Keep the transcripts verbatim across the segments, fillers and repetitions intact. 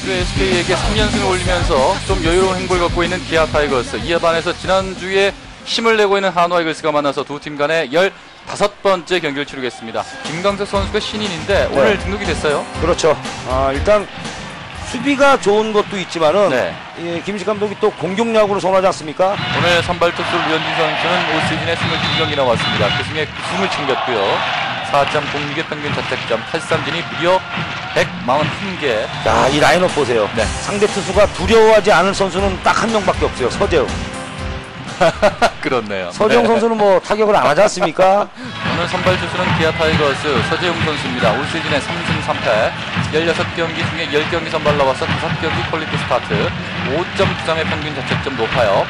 선수 에스케이에게 삼 연승을 올리면서 좀 여유로운 행보를 걷고 있는 기아 타이거스. 이에 반해서 지난주에 힘을 내고 있는 한화 이글스가 만나서 두 팀 간의 열다섯 번째 경기를 치르겠습니다. 김광석 선수가 신인인데 네. 오늘 등록이 됐어요. 그렇죠. 아, 일단 수비가 좋은 것도 있지만은 네. 예, 김식 감독이 또 공격력으로 선호하지 않습니까? 오늘 선발 투수 류현진 선수는 올 시즌에 이십이 경기 나왔습니다. 그 중에 구 승을 챙겼고요. 사 점 공육의 평균 자책점, 탈삼진이 무려 백사십일 개. 야, 이 라인업 보세요. 네. 상대 투수가 두려워하지 않을 선수는 딱 한 명밖에 없어요. 서재웅. 그렇네요. 서재웅 네. 선수는 뭐 타격을 안 하지 않습니까? 오늘 선발 투수는 기아 타이거스 서재웅 선수입니다. 올 시즌에 삼 승 삼 패, 십육 경기 중에 십 경기 선발 나와서 다섯 경기 퀄리티 스타트, 오 점 구 점의 평균 자책점 높아요.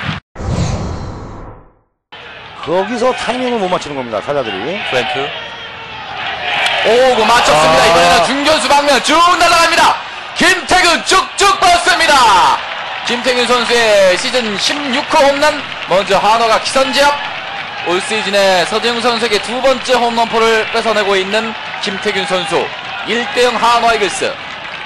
거기서 타이밍을 못 맞추는 겁니다. 타자들이. 프랭크. 오, 그 맞췄습니다. 아. 이번에는 중견수 방면 쭉 날아갑니다. 김태균 쭉쭉 뻗습니다. 김태균 선수의 시즌 십육 호 홈런, 먼저 한화가 기선제압. 올 시즌에 서재웅 선수에게 두 번째 홈런포를 뺏어내고 있는 김태균 선수. 일 대 영 한화 이글스.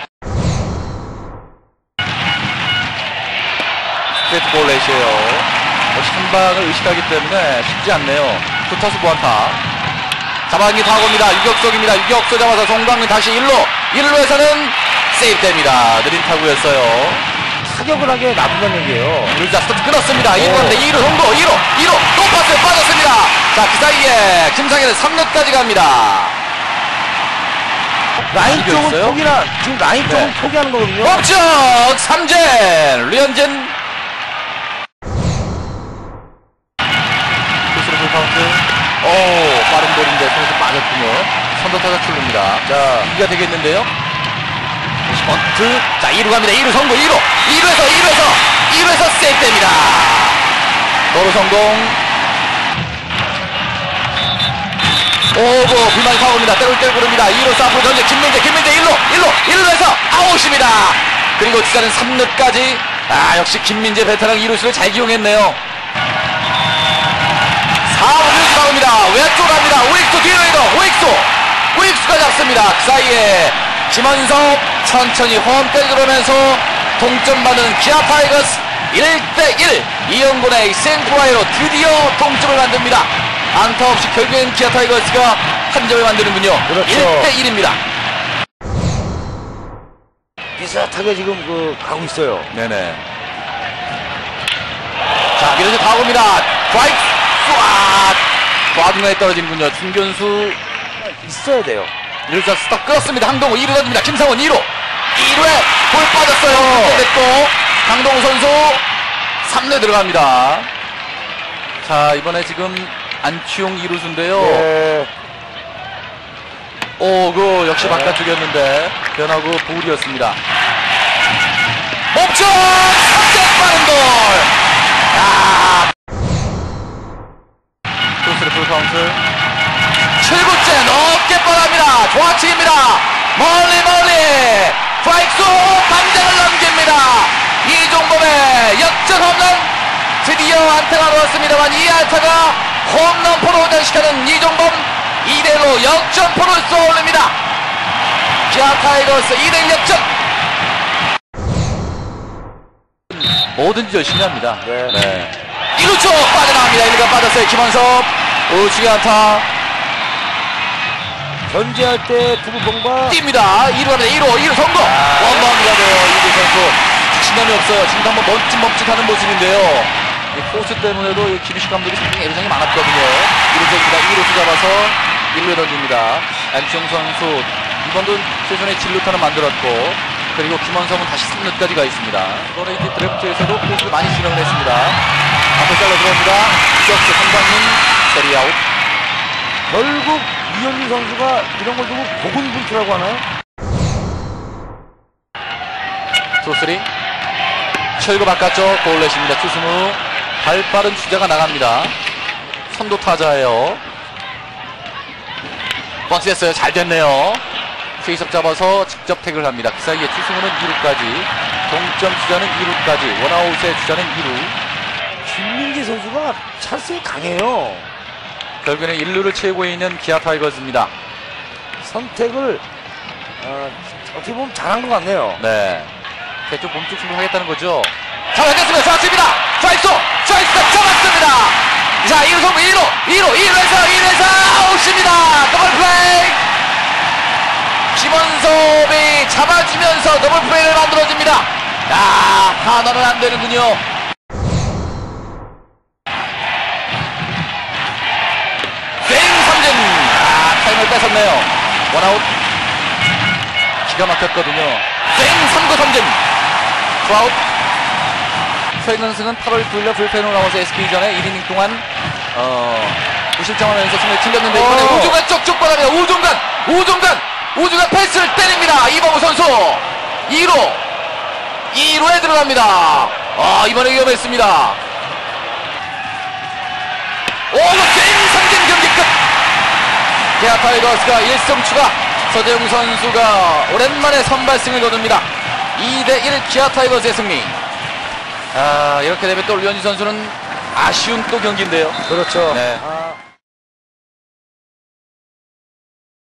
스트레이트 볼 레이시에요. 한 방을 의식하기 때문에 쉽지 않네요. 투타수 보안타. 잡아당기 타구입니다. 유격수입니다. 유격수 잡아서 송광민 다시 일 루. 일 루에서는 세이프됩니다. 느린 타구였어요. 타격을 하게 놔둔다는 얘기예요. 일루자 스타트 끊었습니다. 이 루인데 이 루 송구, 이 루, 이 루 높았어요. 빠졌습니다. 자, 그 사이에 김상현은 삼 루까지 갑니다. 라인 쪽은 있어요? 포기나, 지금 라인 쪽은 네. 포기하는 거거든요. 멈쩍 삼진. 류현진. 투수로 카운트. 오, 빠른 볼인데 선수 빠졌군요. 선도타자 출루입니다. 자, 이가 되겠는데요. 번트. 자, 이 루 갑니다. 이 루 성공. 이 루. 이 루에서 이 루에서 이 루에서 세이프됩니다. 도루 성공. 오고 불만이 파고입니다. 때울 부릅니다. 이 루 사프로 전제 김민재 김민재 일 루 일 루 일 루에서 아웃입니다. 그리고 주자는 삼 루까지. 아, 역시 김민재 베테랑 이 루수를 잘 기용했네요. 사 루 파고입니다. 왼쪽 갑니다. 우익수 뒤로 이동. 우익수 우익수가 잡습니다. 그 사이에 김원섭 천천히 홈까지 들어오면서 동점받는 기아 타이거스 일 대 일. 이영곤의 생플라이로 드디어 동점을 만듭니다. 안타 없이 결국엔 기아 타이거스가 한 점을 만드는군요. 그렇죠. 일 대 일입니다. 비슷하게 지금 그 가고 있어요. 네네. 자, 밀어서 가봅니다. 드라이브 쏴! 과중간에 떨어지는군요. 중견수 있어야 돼요. 일 루자 스탑 끌었습니다. 항동우 이 루 던집니다. 김상원 이 루 이 루에 볼 빠졌어요. 됐고 강동우 선수 삼 루에 들어갑니다. 자, 이번에 지금 안치용 이 루수인데요. 네. 오, 그 역시 네. 바깥쪽이었는데 변하고 볼이었습니다. 멈춰! 삼진 빠른 볼! 아! 투수의 풀 카운트. 칠 구째 높게 뻗합니다. 좌측입니다. 멀리 멀리 스트라이크 당장을 넘깁니다. 이종범의 역전 홈런. 드디어 안타가 나왔습니다만 이 안타가 홈런포로 원정시켜는 이종범. 이 대 일로 역전포를 쏘올립니다. 기아 타이거스 이 대 일 역전. 뭐든지 열심히 합니다. 네. 네. 일 루 쪽 빠져나갑니다. 일 루가 빠졌어요. 김원섭 우측에 안타. 견제할 때 두부봉과 뜁니다. 이 루 갑니다. 이 루 이 루 성공. 원바운드가 돼요. 이구 선수 자신감이 없어요. 지금 한번 멈칫멈칫하는 모습인데요. 이 포스 때문에도 이 김희식 감독이 상당히 애로사항이 많았거든요. 이 루 쪽입니다. 이 루수 잡아서 일 루에 던집니다. 안치홍 선수 이번도 최선의 진루타는 만들었고, 그리고 김원성은 다시 삼 루까지 가 있습니다. 이번에 이제 드래프트에서도 포수를 많이 진행을 했습니다. 앞에 잘라 들어옵니다. 주역수 한광민 세리 아웃. 결국 이현민 선수가 이런 걸 두고 고군분투라고 하나요? 투쓰리 철거 바깥쪽 볼넷입니다. 투수무 발빠른 주자가 나갑니다. 선도 타자예요. 번치 됐어요. 잘 됐네요. 페이스업 잡아서 직접 태그를 합니다. 그 사이에 투수무는 이 루까지, 동점 주자는 이 루까지, 원아웃의 주자는 이 루. 김민재 선수가 찬스에 강해요. 결국에는 일 루를 채우고 있는 기아 타이거즈입니다. 선택을 어, 어떻게 보면 잘한 것 같네요. 네. 대쪽 몸쪽 승부를 하겠다는 거죠. 자, 됐습니다. 좌측입니다. 좌익수, 좌익수가 잡았습니다. 자, 일 루 성공, 일 루, 일 루, 일 루에서, 일 루에서 아웃입니다. 더블 플레이. 김원섭이 잡아주면서 더블 플레이를 만들어줍니다. 야, 하나는 안 되는군요. 생 삼진. 아, 타임을 뺏었네요. 원아웃. 기가 막혔거든요. 생 삼 구 삼진. 투아웃. 최근승은 팔월 구일날 불펜으로 나와서 에스케이전에 일 이닝 동안 어, 무실점하면서 승리를 챙겼는데 이번에 어. 우중간 쪽쪽 뻗합니다. 우중간, 우중간, 우중간 패스를 때립니다. 이범우 선수 이 루, 이 루에 들어갑니다. 아, 이번에 위험했습니다. 오, 생 삼진 경기 끝. 기아 타이거스가 일 점 추가. 서재웅 선수가 오랜만에 선발승을 거둡니다. 이 대 일 기아 타이거스의 승리. 아, 이렇게 되면 또 류현진 선수는 아쉬운 또 경기인데요. 그렇죠. 네. 아,